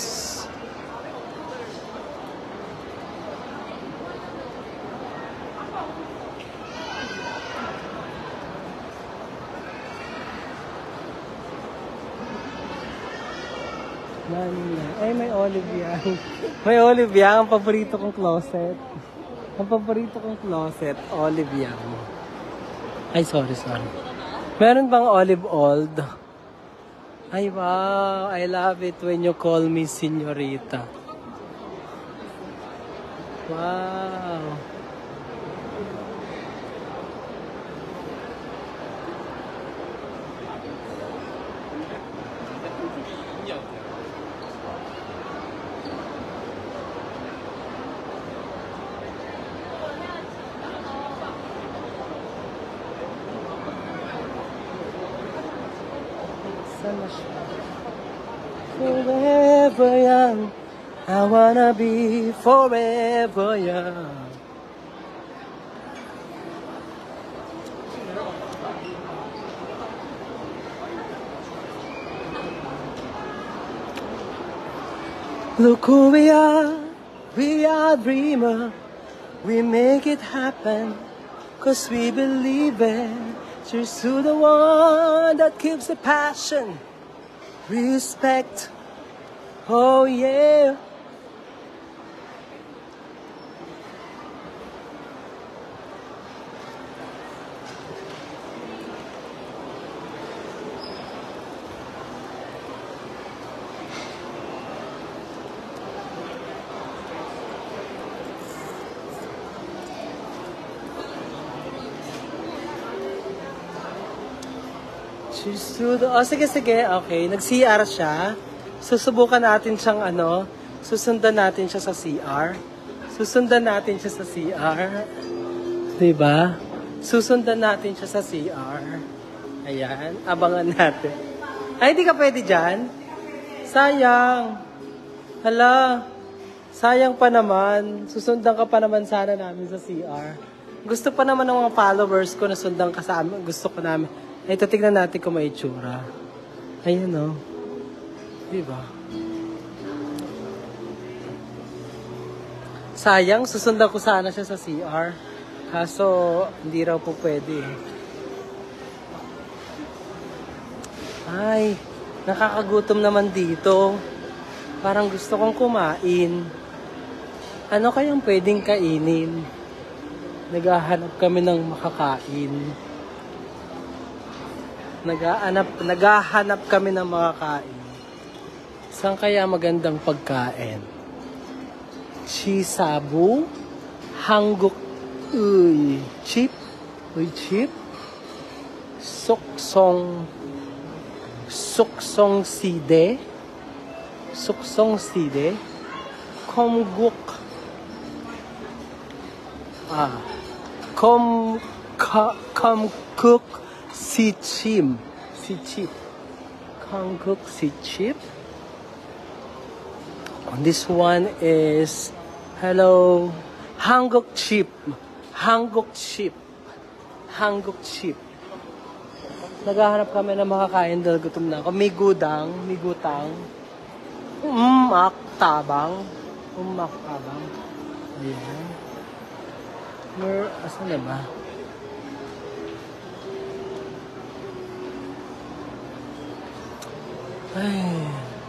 Speaker 1: Ay, may olive yan. May olive yan. Ang paborito kong closet. Ang paborito kong closet, olive yan. Ay, sorry, sorry. Meron bang olive old? Ay, wow. I love it when you call me señorita. Wow. Forever young, I wanna be forever young. Look who we are, we are dreamer. We make it happen, cause we believe it. Cheers to the one that keeps the passion. Respect, oh yeah. Cheers to the... Oh, sige, sige. Okay. Nag-C R siya. Susubukan natin siyang ano. Susundan natin siya sa C R. Susundan natin siya sa C R. Diba? Susundan natin siya sa C R. Ayan. Abangan natin. Ay, hindi ka pwede dyan? Sayang. Hala. Sayang pa naman. Susundan ka pa naman sana namin sa C R. Gusto pa naman ng mga followers ko na sundan ka sa amin. Gusto ko namin. Ay, ito tignan natin kung may itsura. Ayan o. Oh. Diba? Sayang, susundan ko sana siya sa C R. Kaso, hindi raw po pwede. Ay, nakakagutom naman dito. Parang gusto kong kumain. Ano kayang pwedeng kainin? Naghahanap kami ng makakain. Naghahanap, naghahanap kami ng makakain. Saan kaya magandang pagkain? Chisabu, hangguk, uy, chip, uy, chip, suksong, suksong side, suksong side, komguk, ah, kom, ka, komguk, si chim, si chip, komguk, si chip. This one is, hello, Hangguk chip. Hangguk chip. Hangguk chip. Naghahanap kami ng makakain dahil gutom na ako. May gudang, may gutang. Umaktabang. Umaktabang. Ayan. Where, asan na ba? Ay.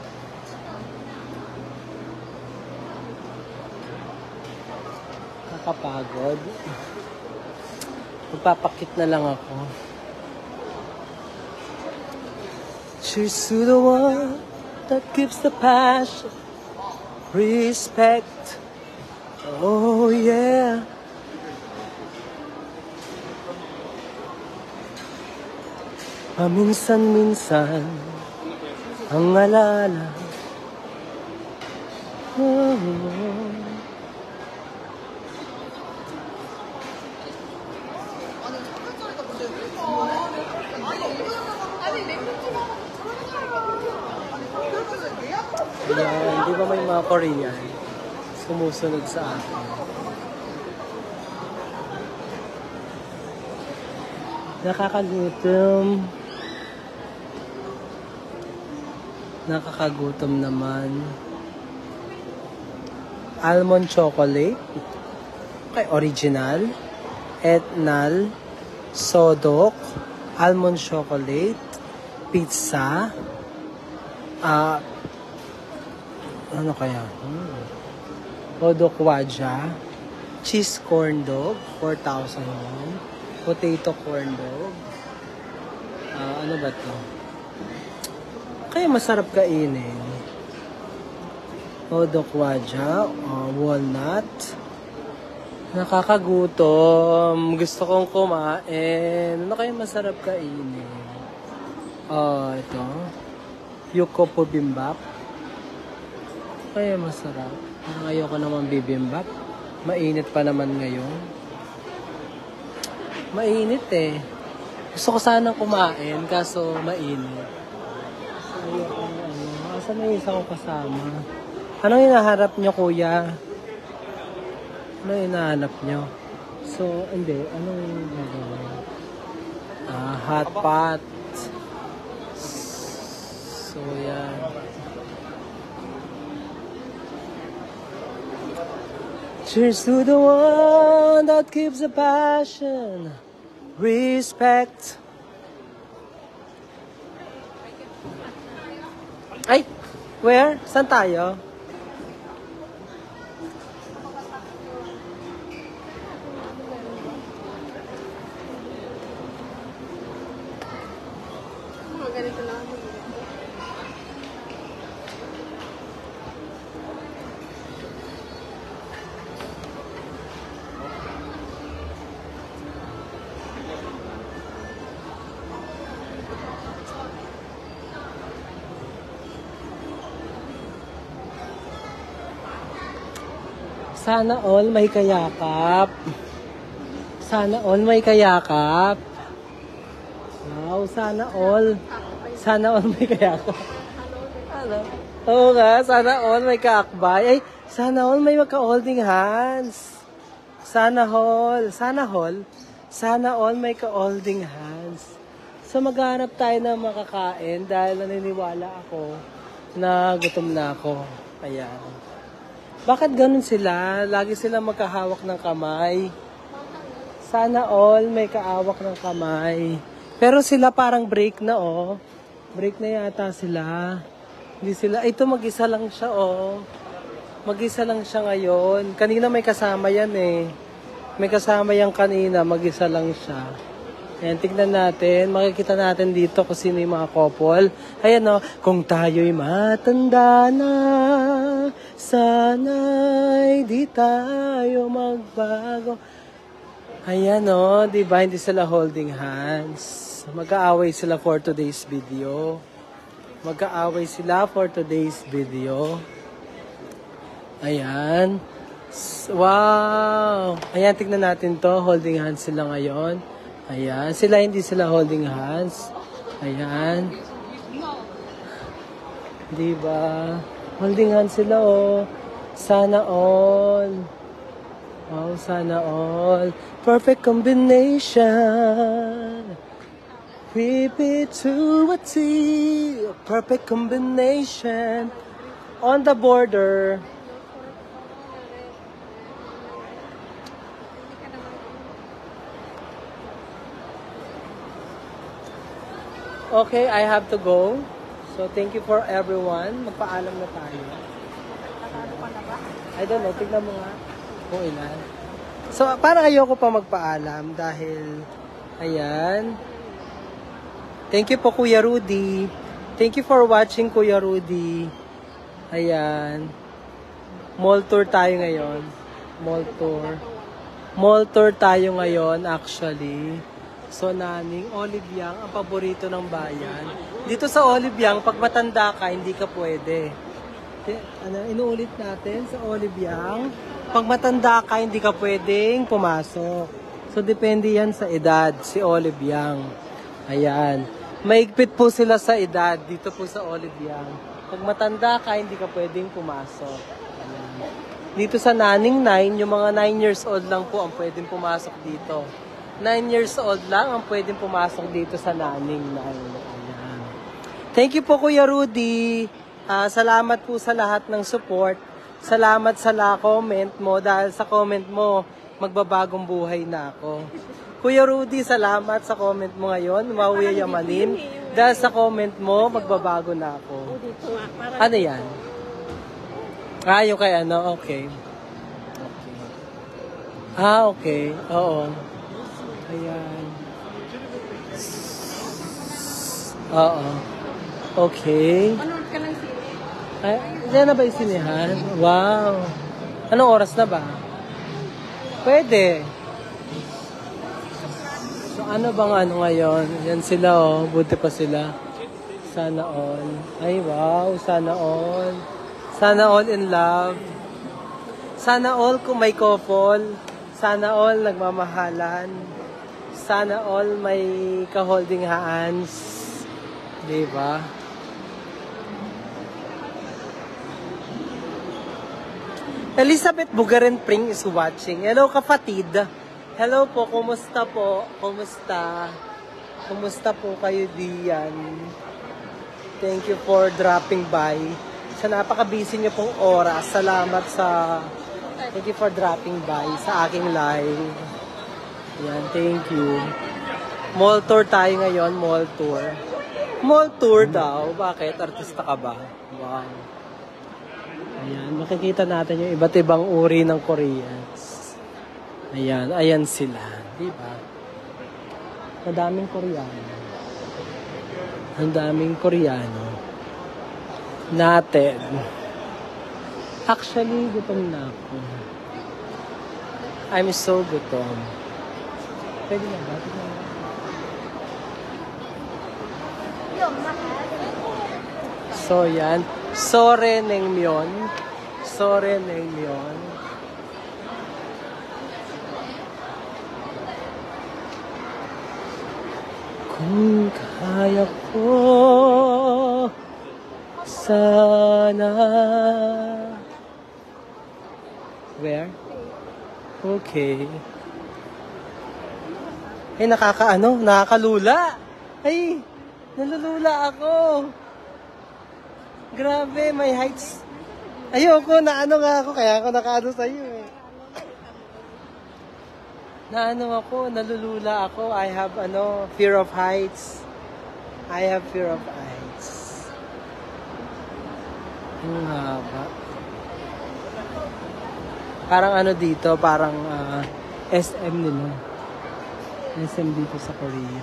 Speaker 1: Nakakapagod. Magpapakit na lang ako. Cheers to the one that gives the passion, respect. Oh yeah. Paminsan-minsan ang alala. Oh. Ayan, di ba may mga Korean sumusunod sa akin? Nakakagutom. Nakakagutom naman. Almond chocolate. Okay, original. Etnal. Sodok. Almond chocolate. Pizza. Ah, uh, ano kaya? Hmm. Odokwaja. Cheese corn dog. four thousand won. Potato corn dog. Ah, ano ba to? Kaya masarap kainin. Odokwaja. Uh, walnut. Nakakagutom. Gusto kong kumain. Ano kaya masarap kainin? Oh, ito. Yukopo bimbap. Kaya masarap. Ayoko naman bibimbap. Mainit pa naman ngayon. Mainit eh. Gusto ko sanang kumain, kaso mainit. Ayoko na ano. Asan na isa ko kasama? Anong hinaharap nyo, kuya? Anong hinahanap nyo? So, hindi. Anong gagawin? Ah, hot pot. So, yan. Cheers to the one that gives a passion, respect. Ay, where? Saan tayo?
Speaker 2: Ganito lang.
Speaker 1: Sana all may kayakap. Sana all may kayakap. Wow, sana all. Sana all may kayakap. Ano? Oo nga, sana all may kaakbay. Ay, sana all may magka-holding hands. Sana all. Sana all. Sana all may ka-holding hands. So maghanap tayo ng makakain dahil naniniwala ako na gutom na ako. Ayan. Bakit ganun sila? Lagi sila magkahawak ng kamay. Sana all may kaawak ng kamay. Pero sila parang break na oh. Break na yata sila. Hindi sila, ito mag-isa lang siya oh. Mag-isa lang siya ngayon. Kanina may kasama yan eh. May kasama yan kanina, mag-isa lang siya. Ayan, tignan natin. Makikita natin dito kung sino yung mga couple. Ayan o, kung tayo'y matanda na, sana'y di tayo magbago. Ayan o, di ba? Hindi sila holding hands. Mag-aaway sila for today's video. Mag-aaway sila for today's video. Ayan. Wow! Ayan, tignan natin to. Holding hands sila ngayon. Ayan. Sila hindi sila holding hands. Ayan. Diba? Holding hands sila oh. Sana all. Wow, sana all. Perfect combination. Whip it to a T. Perfect combination. On the border. Okay, I have to go. So, thank you for everyone. Magpaalam na tayo. I don't know. Tignan mo nga kung ilan. So, parang ayoko pa magpaalam dahil, ayan. Thank you po, Kuya Rudy. Thank you for watching, Kuya Rudy. Ayan. Mall tour tayo ngayon. Mall tour. Mall tour tayo ngayon, actually. So, naning Olivyang, ang paborito ng bayan. Dito sa Olivyang, pag matanda ka, hindi ka pwede. Ano, inuulit natin sa Olivyang, pag matanda ka, hindi ka pwedeng pumasok. So, depende yan sa edad, si Olivyang. Ayan. Maigpit po sila sa edad dito po sa Olivyang. Pag matanda ka, hindi ka pwedeng pumasok. Ayan. Dito sa Naning nine, yung mga nine years old lang po ang pwedeng pumasok dito. nine years old lang ang pwedeng pumasok dito sa Naning nine. Ayan. Thank you po, Kuya Rudy. Uh, salamat po sa lahat ng support. Salamat sa la comment mo. Dahil sa comment mo, magbabagong buhay na ako. Kuya Rudy, salamat sa comment mo ngayon. Mawiyamanin. Dahil sa comment mo, magbabago na ako. Ano yan? Ah, yung kay ano? Okay. Okay. Ah, okay. Oo. Ayan. Oo. Okay.
Speaker 2: Manood ka ng sine?
Speaker 1: Ay, diyan na ba yung sinehan? Wow. Anong oras na ba? Pwede. So, ano bang ano ngayon? Yan sila, oh. Buti pa sila. Sana all. Ay, wow. Sana all. Sana all in love. Sana all kung may couple. Sana all nagmamahalan. Sana all may ka-holding hands. Diba? Elizabeth Bugarin Pring is watching. Hello, kapatid. Hello po, kumusta po? Kumusta? Kumusta po kayo diyan? Thank you for dropping by. Sa napaka-busy niyo pong oras. Salamat sa... Thank you for dropping by sa aking live. Yan, thank you. Mall tour tayo ngayon, mall tour. Mall tour daw. Bakit? Artista ka ba? Wow. Ayan, makikita natin yung iba't ibang uri ng Koreans. Ayan, ayan sila. Diba? Madaming Koreano. Ang daming Koreano. Natin. Actually, gutom na ako. I'm so gutom. Pwede na ba? Pwede na ba? So, yan. Sore naengmyeon. Sore naengmyeon. Kung kaya ko sana. Where? Okay. Ay, nakakaano? Nakakalula. Ay, nalulula ako. Grabe, may heights. Ayoko, naano nga ako, kaya ako nakaano sa'yo eh. Naano ako, nalulula ako. I have, ano, fear of heights. I have fear of heights. Ang haba. Parang ano dito, parang uh, S M nila. S M dito sa Korea.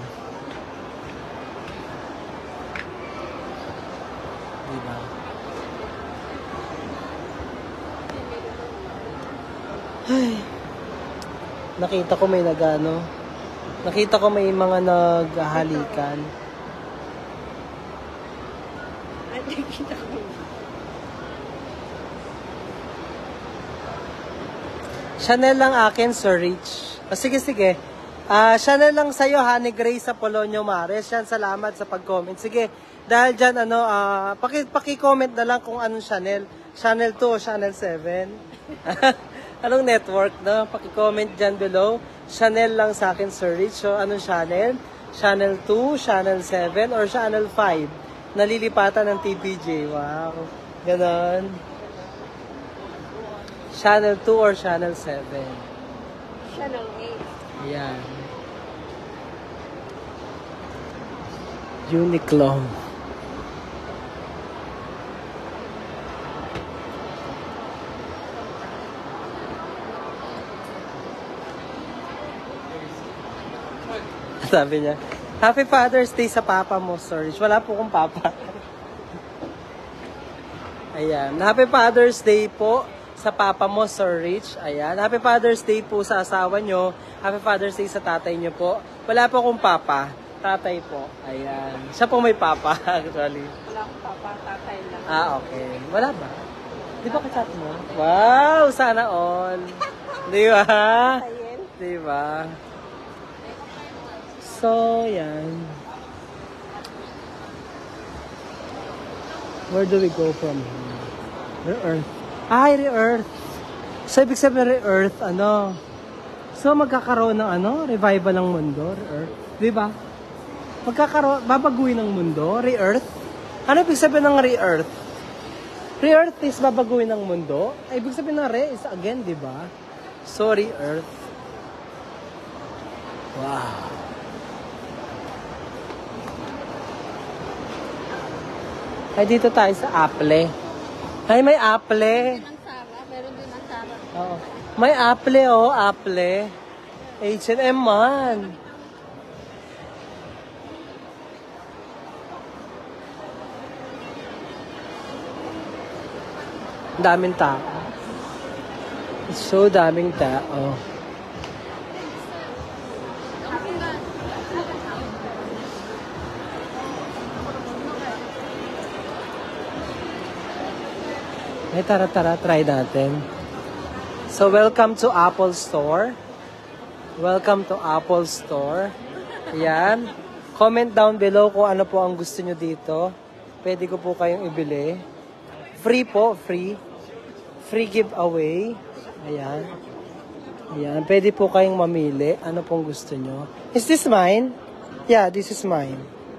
Speaker 1: Diba? Ay. Nakita ko may nagano. Nakita ko may mga naghahalikan.
Speaker 2: Nakita ko.
Speaker 1: Chanel lang akin, Sir Rich. O, sige, sige. Uh, Chanel lang sa'yo, Honey Grace sa Polonio Mares. Yan, salamat sa pag-comment. Sige, dahil dyan, ano, uh, paki, paki-comment na lang kung anong Chanel. Chanel two o Chanel seven. Anong network, no? Paki-comment dyan below. Chanel lang sa akin, Sir Rich. So, anong Chanel? Chanel two, Chanel seven, or Chanel five? Nalilipatan ng T P J. Wow. Ganon. Chanel two or Chanel seven?
Speaker 2: Chanel eight.
Speaker 1: Ayan. Uniqlo. Sabi niya, Happy Father's Day sa papa mo, Sir Rich. Wala po kong papa. Ayan. Happy Father's Day po sa papa mo, Sir Rich. Ayan. Happy Father's Day po sa asawa nyo. Happy Father's Day sa tatay nyo po. Wala po akong papa. Tatay po. Ayan. Siya po may papa, actually.
Speaker 2: Wala akong papa, tatay lang.
Speaker 1: Ah, okay. Wala ba? Di ba kachat mo? Wow! Sana all. Di ba?
Speaker 2: Tayin.
Speaker 1: Di ba? So, yan. Where do we go from here? Re-earth. Ay, re-earth. So, ibig sabihin re-earth, ano? So, magkakaroon ng ano? Revival ng mundo, re-earth. Di ba? Magkakaroon, babaguhin ng mundo, re-earth. Ano ibig sabihin ng re-earth? Re-earth is babaguhin ng mundo. Ay, ibig sabihin ng re is again, di ba? So, re-earth. Wow. Ay, dito tayo sa Apple. Ay, may Apple.
Speaker 2: Ang Sara, meron din ang Sara.
Speaker 1: Oo. May Apple, oh, Apple. H and M man. Daming tao. So daming tao. Ay, tara, tara, try natin. So, welcome to Apple Store. Welcome to Apple Store. Ayan. Comment down below kung ano po ang gusto nyo dito. Pwede ko po kayong ibili. Free po, free. Free giveaway. Ayan. Ayan. Pwede po kayong mamili. Ano pong gusto nyo. Is this mine? Yeah, this is mine.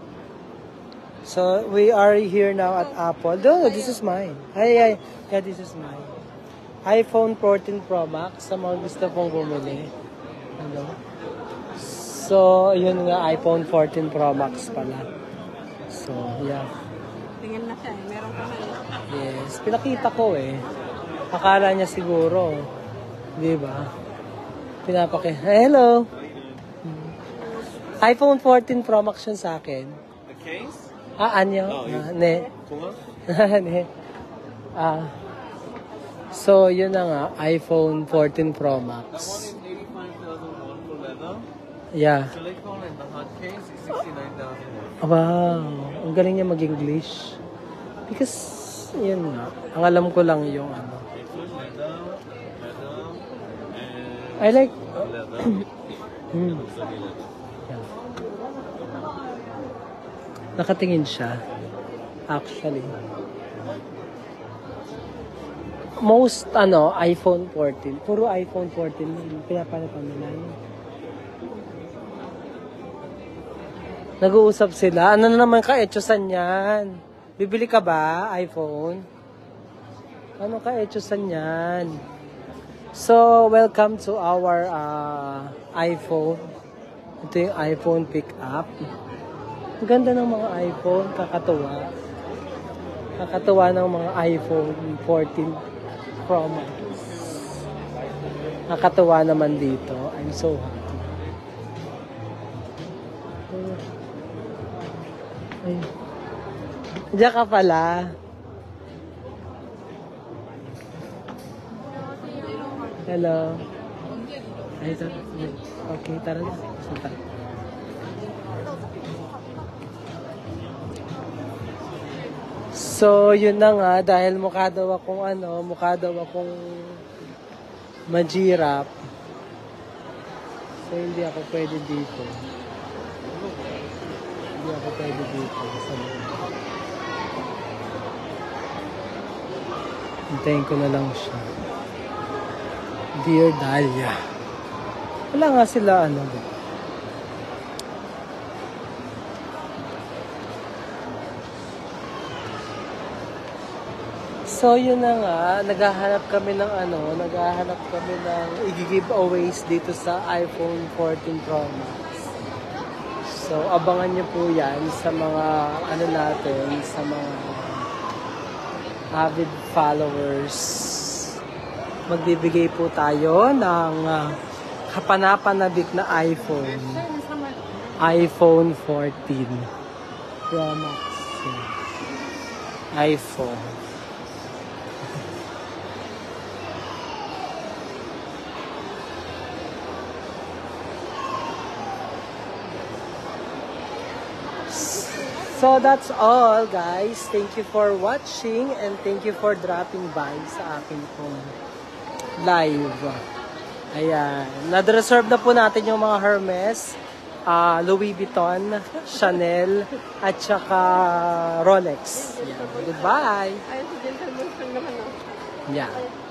Speaker 1: So, we are here now at Apple. No, this is mine. Ay, ay. Yeah, this is mine. iPhone fourteen Pro Max sa mga gusto pong bumili. Ano? So, yun nga, iPhone fourteen Pro Max pala. So, yeah.
Speaker 2: Tingin na siya eh. Meron ka na eh.
Speaker 1: Yes. Pinakita ko eh. Akala niya siguro. Di ba? Pinapaki. Hello! iPhone fourteen Pro Max yun sa akin.
Speaker 3: The case?
Speaker 1: Ah, anyo?
Speaker 3: Oh,
Speaker 1: Ah, ne.
Speaker 3: Kuma?
Speaker 1: ne. Ah. So, yun na nga. iPhone fourteen Pro Max.
Speaker 3: That one is eighty-five thousand won for leather.
Speaker 1: Yeah.
Speaker 3: Silicone and the hard case is sixty-nine thousand won.
Speaker 1: Wow. Ang galing niya mag-English. Because, yun nga. Ang alam ko lang yung ano.
Speaker 3: It's with leather, leather, and
Speaker 1: I like...
Speaker 3: leather.
Speaker 1: Hmm.
Speaker 3: Looks like leather.
Speaker 1: Yeah. Nakatingin siya. Actually. Most, ano, iPhone fourteen. Puro iPhone fourteen. Pinapalitan nila yun. Nag-uusap sila. Ano na naman ka-etchosan yan? Bibili ka ba, iPhone? Ano ka-etchosan yan? So, welcome to our uh, iPhone. Ito yung iPhone pick-up. Ang ganda ng mga iPhone. Kakatuwa. Kakatuwa ng mga iPhone fourteen Pro Max. Nakatuwa naman dito. I'm so happy. Ay. Diyan ka pala. Hello. Ay, ito. Okay, tara na. Sunta. So, yun na nga, dahil mukha daw akong ano, mukha daw akong majirap. So, hindi ako pwede dito. Hindi ako pwede dito. Sa hintayin ko na lang siya. Dear Dahlia. Wala nga sila, ano, so, yun na nga, naghahanap kami ng ano, naghahanap kami ng i-giveaways dito sa iPhone fourteen Pro Max. So, abangan nyo po yan sa mga, ano natin, sa mga avid followers. Magbibigay po tayo ng uh, kapanapanabik na iPhone. iPhone fourteen Pro Max. iPhone. So that's all, guys. Thank you for watching and thank you for dropping by sa akin pong live. Ayan. Na-reserve na po natin yung mga Hermes, uh, Louis Vuitton, Chanel, at saka Rolex. Ayan. Goodbye.
Speaker 2: Ay, si Gentleman naman. Oh.
Speaker 1: Yeah.